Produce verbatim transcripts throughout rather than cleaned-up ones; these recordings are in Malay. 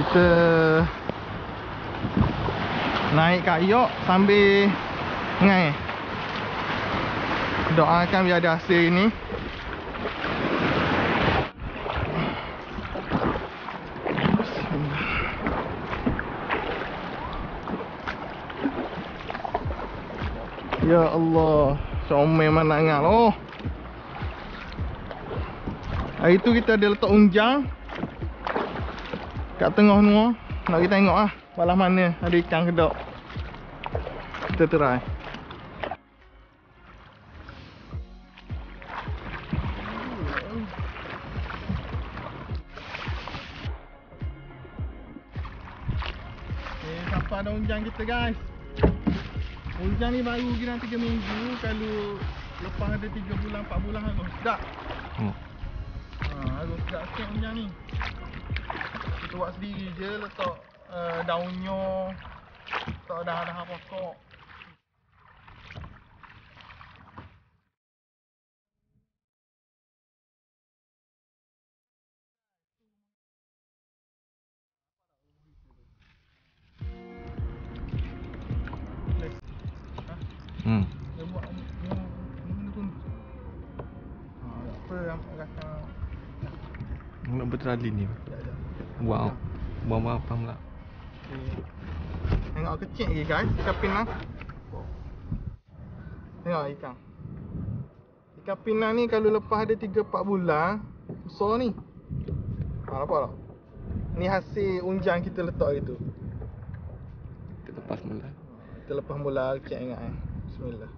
Kita naik kayak sambil ngai. Doakan biar ada hasil ini. Ya Allah, comel mana ngah loh. Hari tu kita ada letak unjang kat tengah ni. Nak kita tengok ah, balah mana ada ikan ke tak. Kita try. Eh, sampai ada unjang kita guys. Unjang ni baru kira tiga minggu. Kalau lepas ada tiga bulan, empat bulan harus sedap. Hmm. Ha, harus sedap sikit unjang ni. Kita buat sendiri je, letak uh, daunnya, letak dah-dah pokok. Hmm. Dia buat ni ni pun. Ha, apa yang kata nak berterali ni. Wow. Buang apa pula? Okay. Tengok kecil lagi guys, ikan pinang. Tengok ikan. Ikan pinang ni kalau lepas ada tiga empat bulan, besar ni. Ha, nampak tak? Ni hasil unjang kita letak itu. Kita lepas mula. Kita lepas mula kecil ingat eh. Bismillah.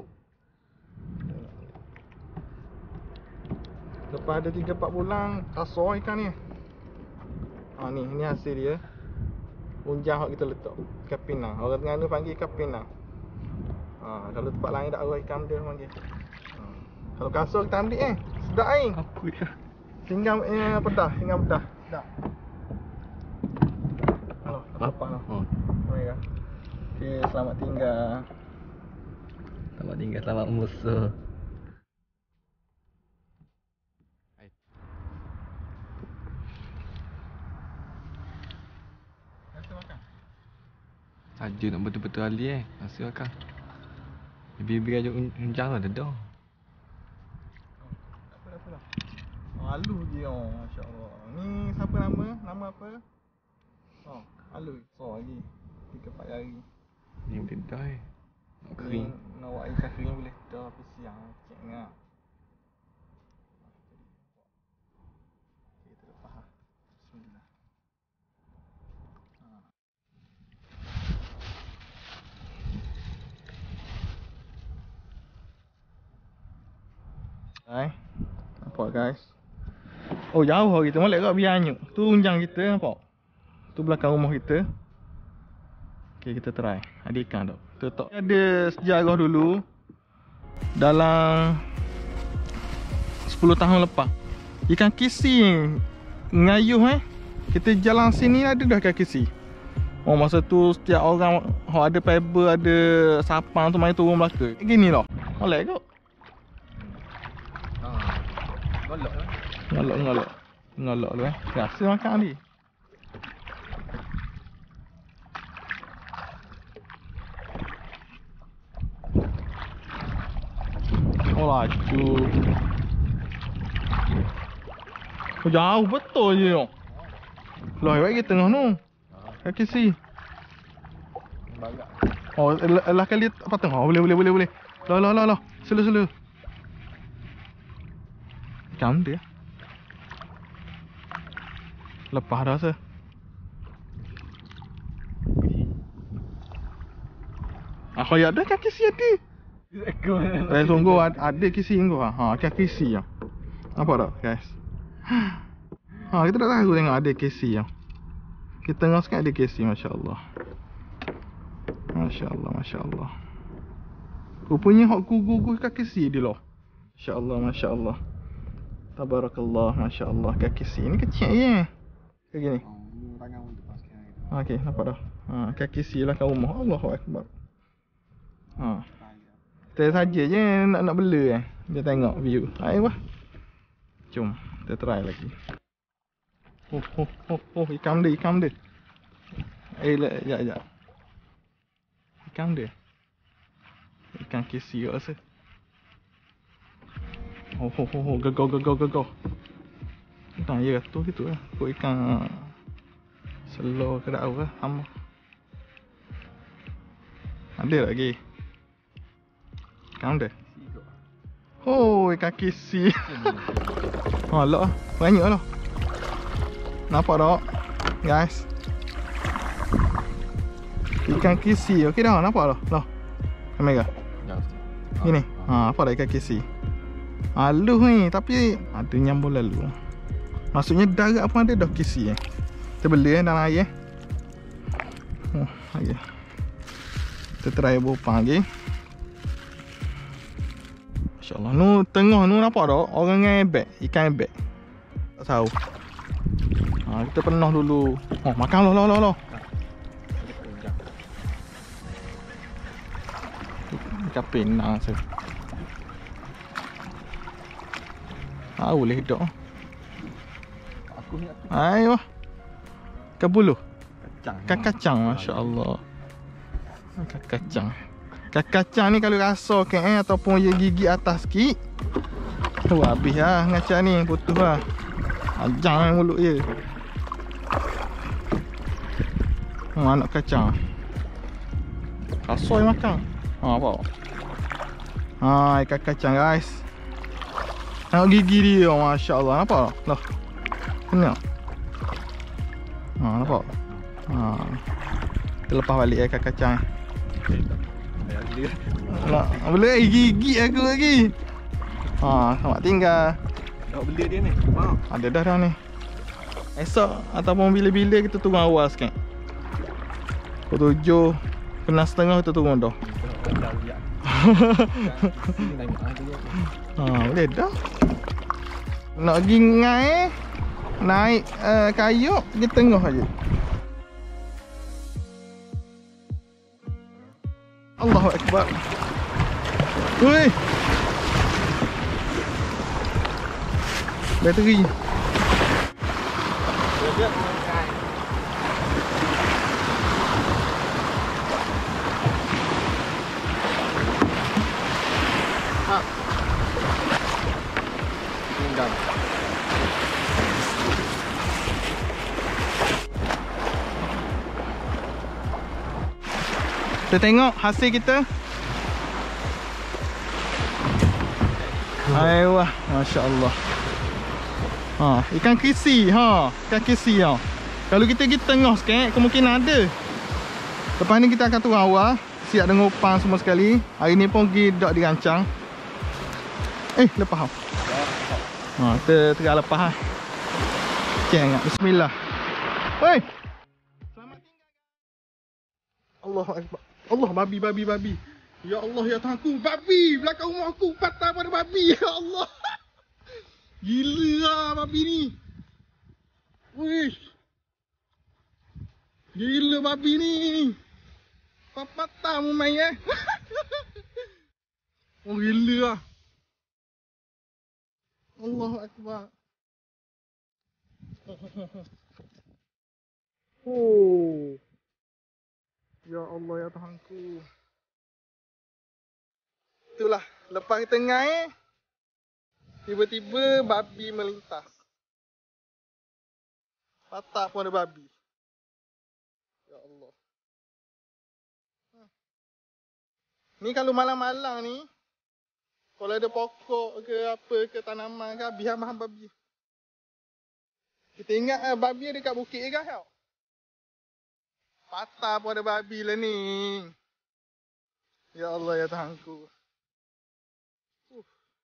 Lepas ada tiga empat bulan, kasar ikan ni. Ha ni, ni hasil dia. Unjang yang kita letak. Ikan pinang. Orang Terengganu panggil ikan pinang. Ha, kalau tempat lain tak ada ikan dia panggil. Ha. Kalau kasar kita ambil eh. Sedap eh. Apa dia? Singgam eh pedas, singgam pedas. Sedap. Halo, tak apa lah. Oh. Baiklah. Okey, selamat tinggal. Selamat tinggal, selamat musuh. Saja nak betul-betul ahli eh. Hasil kan. Bibi aja unjang lah dah. Oh, tak apa tak apa lah. Oh, halus je oh, masya-Allah. Ni siapa nama? Nama apa? Oh, halus. So lagi. tiga empat hari. Ni boleh dah eh. Nak kering. Ni, nak buat ikan kering boleh dah tapi siang cek ngah. Kita lepas ah. Bismillah. Hai. Nampak guys. Oh jauh kita molek kat Bianyuk. Tu unjang kita nampak. Tu belakang rumah kita. Okey kita try. Ada ikan tak? Kita tak. Ada sejarah dulu. Dalam sepuluh tahun lepas. Ikan kisi ngayuh eh. Kita jalan sini ada dah ikan kisi. Oh masa tu setiap orang oh, ada paper, ada sapang tu main turun Melaka. Gini lah. Molek kau. Ngolok lah. Ngolok, ngolok. Ngolok lu eh. Rasa makan ni. Oh laju. Oh jauh betul je tu. Lah hebat kita tengah tu. Kaki si. Oh lah kali apa tengah. Oh, boleh boleh boleh boleh. Lah lah lah lah. Selu selu. Ikan dia. Lepas dah rasa. Aku ya ada kaki si ada. Saya sungguh ada kisi kau ha. Kaki si ya. Nampak tak guys? Ha kita tak tahu tengok ada kisi ya. Kita tengok sekali ada kisi masya-Allah. Masya-Allah masya-Allah. Rupanya hak gugu-gugu kaki si dia loh. Masya-Allah masya-Allah. Tabarakallah, masya-Allah. Kaki si ni kecil je. Kayak gini. Oh, okey, nampak dah. Ha, kaki si lah kat rumah. Allahu akbar. Ha. Kita saja je nak nak bela eh. Dia tengok view. Ayo wah. Jom, kita try lagi. Oh, oh, oh, oh, ikan dia, ikan dia. Eh, le, ya, ya. Ikan dia. Ikan kisi kot rasa. Oh, oh, oh, oh. Gegau, gegau, gegau. Nah, ya tu gitu lah. Kau ikan slow ke tak tahu lah. Hama. Ada lagi. Ikan dia. Oh, ikan kisi. Oh, lah. Banyak lah. Nampak tak? Guys. Ikan kisi. Okey dah, nampak dah. Lah. Kamera. Ini. Ha, apa dah ikan kisi. Halus ni, tapi ada nyambung lalu. Maksudnya darat pun ada dah kisi eh. Kita beli eh dalam air eh. Oh, lagi. Kita try bopang lagi. Masya-Allah. Nu tengah nu nampak tak? Orang dengan ebek, ikan ebek. Tak tahu. Ha, kita penuh dulu. Oh, makan loh loh loh loh. Ikan penang saya. Ah, boleh dok. Aku ni aku Ayo. Ikan buluh. kacang. Ikan kacang, masya-Allah. Ikan kacang. Ikan kacang ni kalau rasa ke eh ataupun dia gigi atas sikit. Tu habis lah ngacak ni, putus lah. Ajang mulut dia. Oh, anak kacang. Kasoi makan. Ha, apa? Ha, ikan kacang guys. Tengok gigi dia, masya-Allah. Nampak tak? Lah. Tengok. Ha, nampak? Ha. Kita lepas balik ikan kacang. Nak boleh gigi aku lagi. Ha, selamat tinggal. Dah beli dia ni. Mau. Ada dah dah ni. Esok ataupun bila-bila kita turun awal sikit. Pukul tujuh kena setengah kita turun dah. Ha, boleh dah. Nak pergi ngai naik uh, kayuk di tengah aja. Allahu Akbar. Woi. Bateri. Tinggal. Kita tengok hasil kita. Aiwah, masya-Allah. Ha, ikan kisi ha, ikan kisi ha. Kalau kita pergi tengah sikit kemungkinan ada. Lepas ni kita akan turun awal, siap dengan upang semua sekali. Hari ni pun pergi dak dirancang. Eh, lepas. Ha, kita tengah lepas ah. Ceng, bismillah. Oi. Selamat tinggal. Allahu Akbar. Allah, babi babi babi. Ya Allah ya Tuhanku, babi belakang rumah aku patah pada babi. Ya Allah. Gila lah babi ni. Wish. Gila babi ni. Patah mu main eh. Oh gila lah. Allahu Akbar. Oh. Ya Allah ya Tuhanku. Itulah, lepas kita ngai, tiba-tiba babi melintas. Patah pun ada babi. Ya Allah. Ni kalau malam-malam ni, kalau ada pokok ke apa ke tanaman ke, habis habis babi. Kita ingat eh, babi dekat bukit ke tau. Patah pun ada babi lah ni. Ya Allah ya Tuhanku. Uh.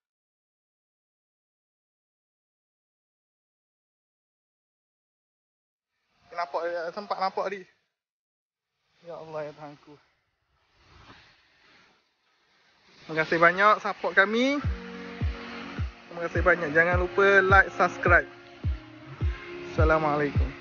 Nampak sempat nampak tadi. Ya Allah ya Tuhanku. Terima kasih banyak support kami. Terima kasih banyak. Jangan lupa like, subscribe. Assalamualaikum.